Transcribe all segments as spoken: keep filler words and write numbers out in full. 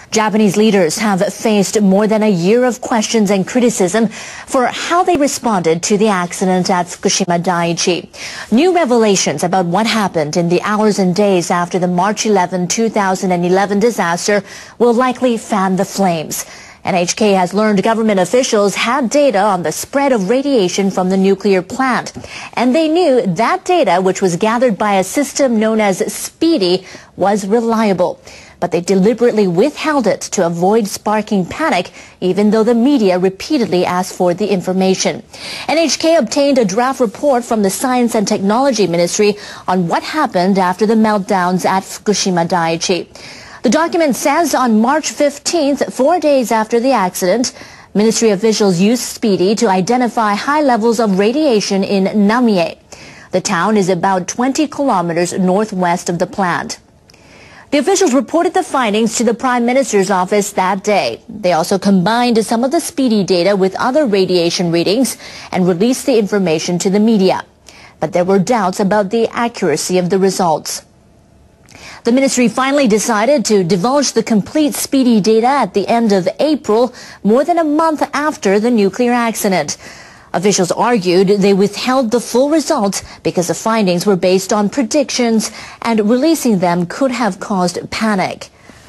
Japanese leaders have faced more than a year of questions and criticism for how they responded to the accident at Fukushima Daiichi. New revelations about what happened in the hours and days after the March eleventh, two thousand eleven disaster will likely fan the flames. N H K has learned government officials had data on the spread of radiation from the nuclear plant. And they knew that data, which was gathered by a system known as SPEEDY, was reliable. But they deliberately withheld it to avoid sparking panic, even though the media repeatedly asked for the information. N H K obtained a draft report from the Science and Technology Ministry on what happened after the meltdowns at Fukushima Daiichi. The document says on March fifteenth, four days after the accident, ministry officials used SPEEDY to identify high levels of radiation in Namie. The town is about twenty kilometers northwest of the plant. The officials reported the findings to the Prime Minister's office that day. They also combined some of the SPEEDY data with other radiation readings and released the information to the media. But there were doubts about the accuracy of the results. The ministry finally decided to divulge the complete SPEEDY data at the end of April, more than a month after the nuclear accident. Officials argued they withheld the full results because the findings were based on predictions and releasing them could have caused panic.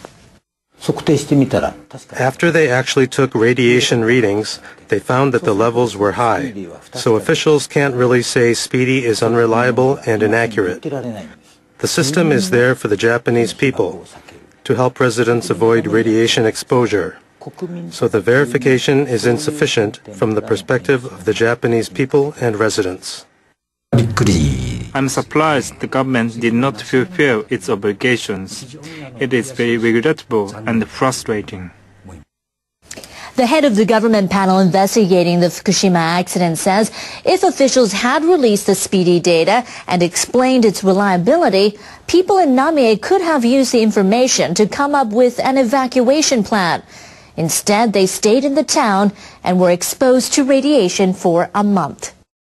After they actually took radiation readings, they found that the levels were high. So officials can't really say SPEEDY is unreliable and inaccurate. The system is there for the Japanese people to help residents avoid radiation exposure. So the verification is insufficient from the perspective of the Japanese people and residents. I'm surprised the government did not fulfill its obligations. It is very regrettable and frustrating. The head of the government panel investigating the Fukushima accident says if officials had released the SPEEDY data and explained its reliability, people in Namie could have used the information to come up with an evacuation plan. Instead, they stayed in the town and were exposed to radiation for a month.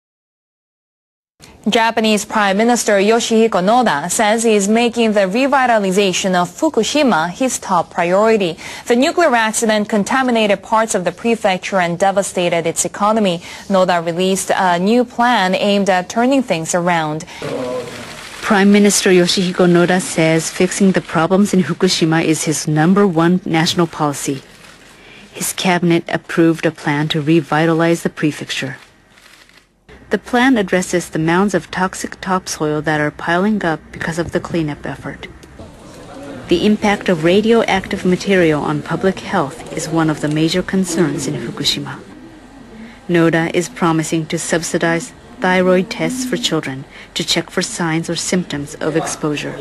Japanese Prime Minister Yoshihiko Noda says he is making the revitalization of Fukushima his top priority. The nuclear accident contaminated parts of the prefecture and devastated its economy. Noda released a new plan aimed at turning things around. Prime Minister Yoshihiko Noda says fixing the problems in Fukushima is his number one national policy. His cabinet approved a plan to revitalize the prefecture. The plan addresses the mounds of toxic topsoil that are piling up because of the cleanup effort. The impact of radioactive material on public health is one of the major concerns in Fukushima. Noda is promising to subsidize thyroid tests for children to check for signs or symptoms of exposure.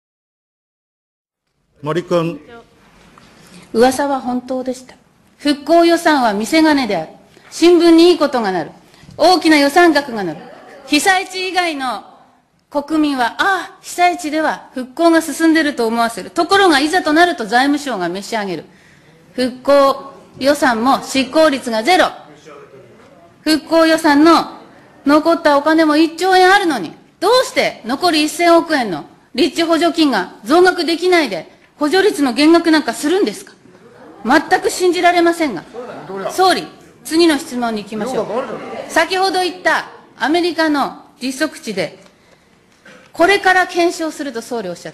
森君。 噂は本当でした。復興予算は見せ金である。新聞にいいことがなる。大きな予算額がなる。被災地以外の国民は、ああ、被災地では復興が進んでいると思わせる。ところがいざとなると財務省が召し上げる。復興予算も執行率がゼロ。復興予算の残ったお金もいっちょうえんあるのに、どうして残りせんおくえんの立地補助金が増額できないで補助率の減額なんかするんですか。全く信じられませんが、総理、次の質問に行きましょう。先ほど言ったアメリカの実測値で、これから検証すると総理おっしゃった。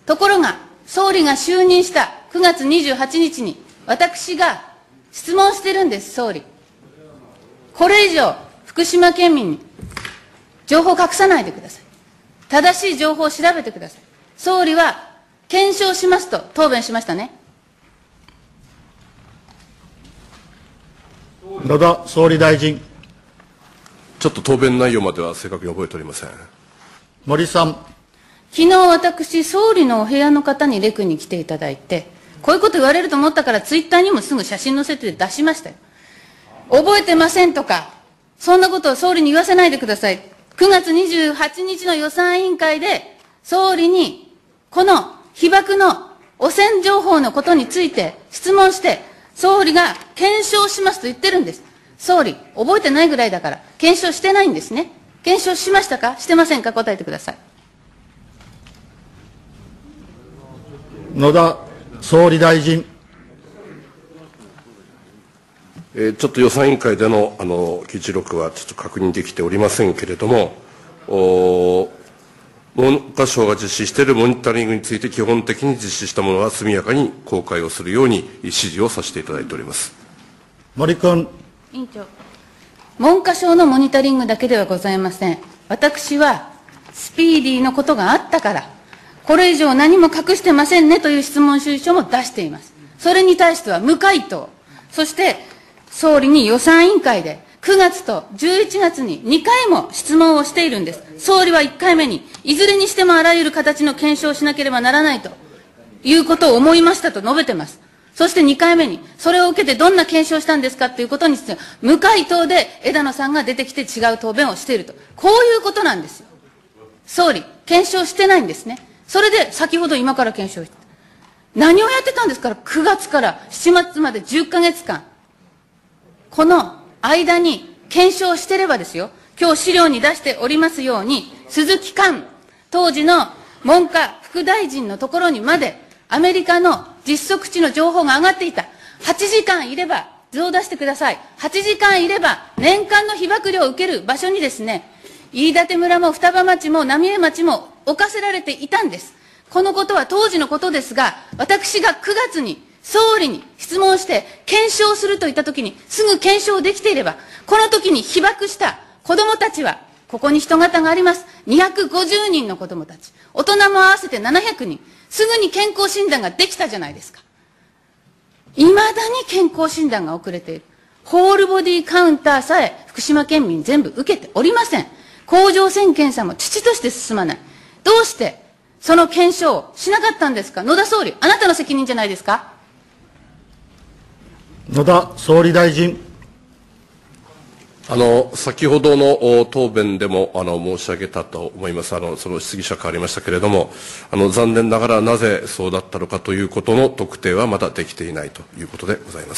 ところが、総理が就任したくがつにじゅうはちにちに、私が質問してるんです、総理。これ以上、福島県民に情報を隠さないでください。正しい情報を調べてください。総理は検証しますと答弁しましたね。 野田総理大臣。 ちょっと答弁内容までは正確に覚えておりません。 森さん。 昨日私、総理のお部屋の方にレクに来ていただいて、こういうこと言われると思ったからツイッターにもすぐ写真載せて出しましたよ。覚えてませんとか、そんなことを総理に言わせないでください。くがつにじゅうはちにちの予算委員会で、総理にこの被爆の汚染情報のことについて質問して、総理が検証しますと言ってるんです。総理、覚えてないぐらいだから、検証してないんですね。検証しましたか、してませんか、答えてください。 野田総理大臣。 えー、ちょっと予算委員会でのあの議事録はちょっと確認できておりませんけれども、お文科省が実施しているモニタリングについて基本的に実施したものは速やかに公開をするように指示をさせていただいております。 森君。 委員長、文科省のモニタリングだけではございません。私はスピーディーのことがあったから、これ以上何も隠してませんねという質問主意書も出しています。それに対しては無回答。そして総理に予算委員会でくがつとじゅういちがつににかいも質問をしているんです。総理はいっかいめに、いずれにしてもあらゆる形の検証をしなければならないということを思いましたと述べてます。そしてにかいめに、それを受けてどんな検証をしたんですかということについて、無回答で枝野さんが出てきて違う答弁をしていると。こういうことなんですよ。総理、検証してないんですね。それで先ほど今から検証して。何をやってたんですから、くがつからしちがつまでじゅっかげつかん。この間に検証してればですよ、今日資料に出しておりますように、鈴木寛、当時の文科副大臣のところにまで、アメリカの実測値の情報が上がっていた。はちじかんいれば、図を出してください。はちじかんいれば、年間の被爆料を受ける場所にですね、飯舘村も双葉町も浪江町も置かせられていたんです。このことは当時のことですが、私がくがつに総理に質問して検証するといったときにすぐ検証できていれば、この時に被爆した子どもたちは、ここに人型があります。にひゃくごじゅうにんの子どもたち。大人も合わせてななひゃくにん。すぐに健康診断ができたじゃないですか。いまだに健康診断が遅れている。ホールボディカウンターさえ福島県民全部受けておりません。甲状腺検査も遅々として進まない。どうしてその検証をしなかったんですか。野田総理、あなたの責任じゃないですか。 野田総理大臣。 あの先ほどの答弁でもあの申し上げたと思います。あのその質疑者変わりましたけれども、あの残念ながらなぜそうだったのかということの特定はまだできていないということでございます。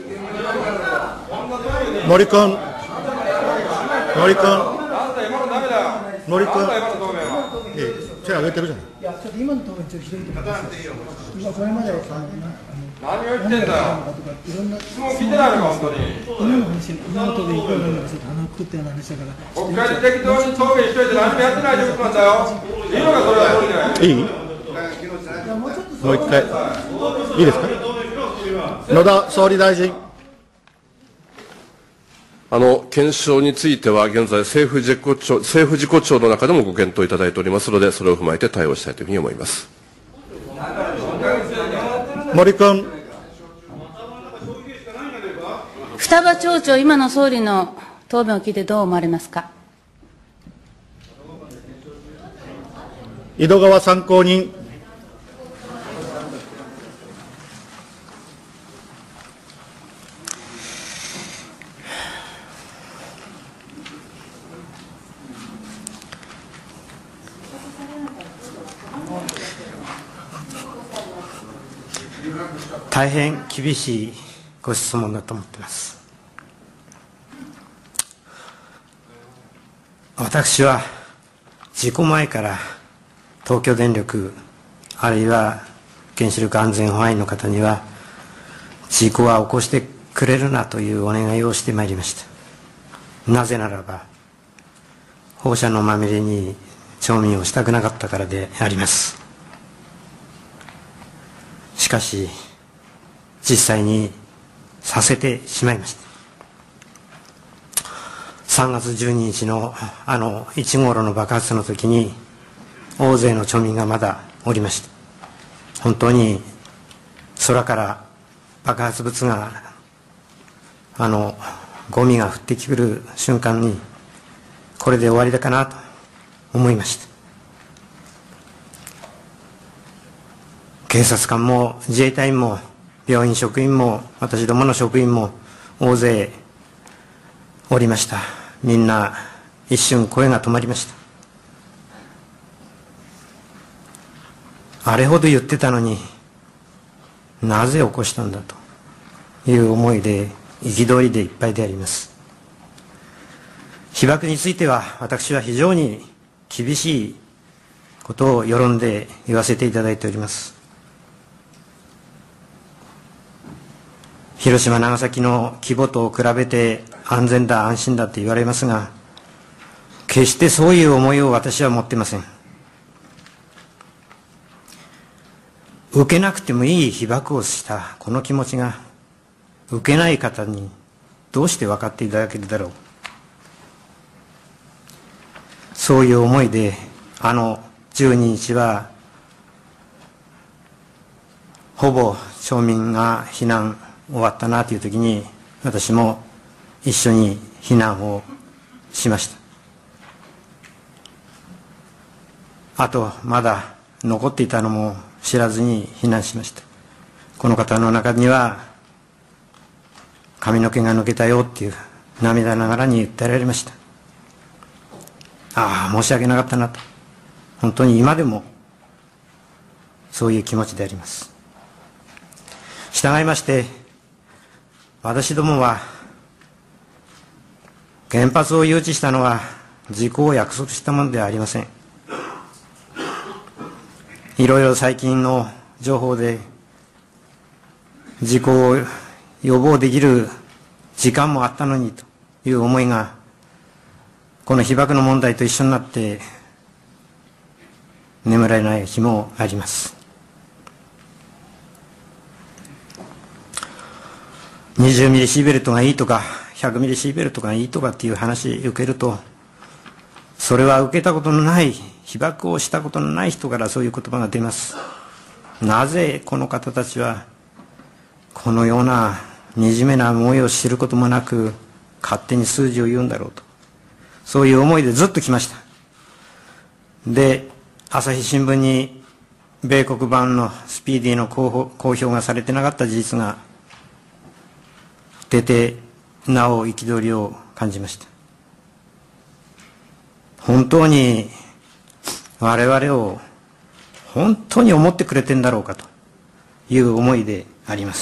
森君。森君。森君。ええ、手挙げてるじゃない。いや、ちょっと今の答弁ちょっとひどいと思います。今これまであの何を言ってんだよ。質問聞いてないのか、本当に。 今の話、今の答弁いくらなんかちょっと鼻をくくったような話だから。 国会で適当に答弁しといて何もやってないということなんだよ。いいのか、それは総理で。 いい？もう一回。いいですか？野田総理大臣。 あの検証については現在政府事故庁、政府事故庁の中でもご検討いただいておりますので、それを踏まえて対応したいというふうに思います。 森君。 双葉町長、今の総理の答弁を聞いてどう思われますか。 井戸川参考人。 大変厳しいご質問だと思っています。私は事故前から東京電力あるいは原子力安全保安院の方には事故は起こしてくれるなというお願いをしてまいりました。なぜならば放射能まみれに町民をしたくなかったからであります。しかし実際にさせてしまいました。さんがつじゅうににちのあのいち号炉の爆発の時に大勢の町民がまだおりました。本当に空から爆発物があのゴミが降ってくる瞬間にこれで終わりだかなと思いました。警察官も自衛隊員も病院職員も私どもの職員も大勢おりました。みんな一瞬声が止まりました。あれほど言ってたのになぜ起こしたんだという思いで憤りでいっぱいであります。被爆については私は非常に厳しいことを世論で言わせていただいております。 広島、長崎の規模と比べて安全だ、安心だと言われますが、決してそういう思いを私は持っていません。受けなくてもいい被爆をしたこの気持ちが、受けない方にどうして分かっていただけるだろう。そういう思いで、あのじゅうににちは、ほぼ町民が避難終わったなというときに、私も一緒に避難をしました。あと、まだ残っていたのも知らずに避難しました。この方の中には、髪の毛が抜けたよっていう涙ながらに言ってられました。ああ、申し訳なかったなと。本当に今でもそういう気持ちであります。従いまして、私どもは原発を誘致したのは時効を約束したものではありません。いろいろ最近の情報で事故を予防できる時間もあったのにという思いが、この被爆の問題と一緒になって眠れない日もあります。にじゅうミリシーベルトがいいとかひゃくミリシーベルトがいいとかっていう話を受けると、それは受けたことのない、被爆をしたことのない人からそういう言葉が出ます。なぜこの方たちはこのような惨めな思いを知ることもなく勝手に数字を言うんだろうと、そういう思いでずっと来ました。で、朝日新聞に米国版のスピーディーの公表がされてなかった事実が出て、なお憤りを感じました。本当に我々を本当に思ってくれてんだろうかという思いであります。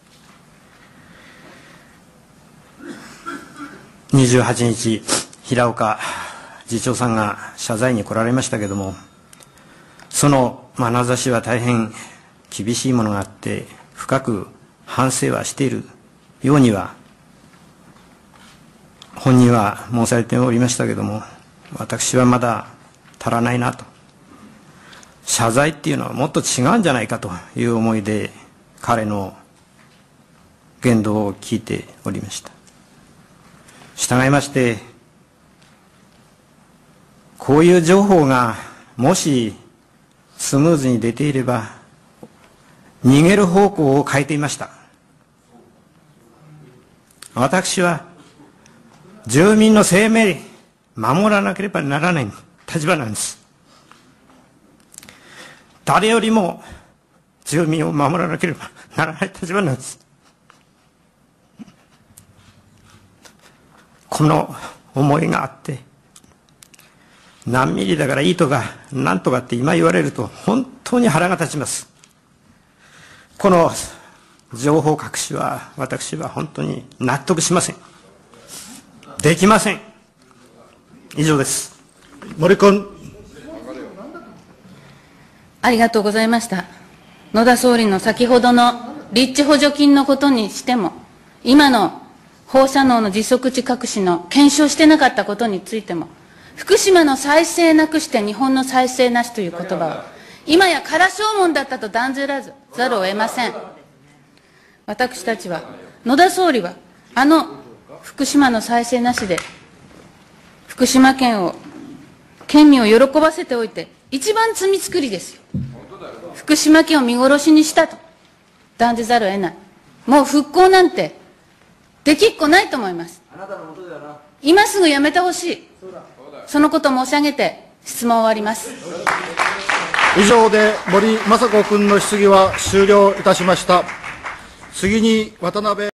にじゅうはちにち、平岡次長さんが謝罪に来られましたけれども、その眼差しは大変厳しいものがあって、深く反省はしているようには本人は申されておりましたけれども、私はまだ足らないなと。謝罪っていうのはもっと違うんじゃないかという思いで彼の言動を聞いておりました。従いまして、こういう情報がもしスムーズに出ていれば逃げる方向を変えていました。私は住民の生命守らなければならない立場なんです。誰よりも住民を守らなければならない立場なんです。この思いがあって、何ミリだからいいとか何とかって今言われると本当に腹が立ちます。この情報隠しは私は本当に納得しません。できません。以上です。 森君。 ありがとうございました。野田総理の先ほどの立地補助金のことにしても、今の放射能の自足値隠しの検証してなかったことについても、福島の再生なくして日本の再生なしという言葉は、今や空証文だったと断じらずざるを得ません。私たちは、野田総理は、あの福島の再生なしで、福島県を、県民を喜ばせておいて、一番罪作りですよ。福島県を見殺しにしたと断じざるを得ない。もう復興なんてできっこないと思います。今すぐやめてほしい。そのことを申し上げて質問を終わります。 以上で森雅子君の質疑は終了いたしました。次に渡辺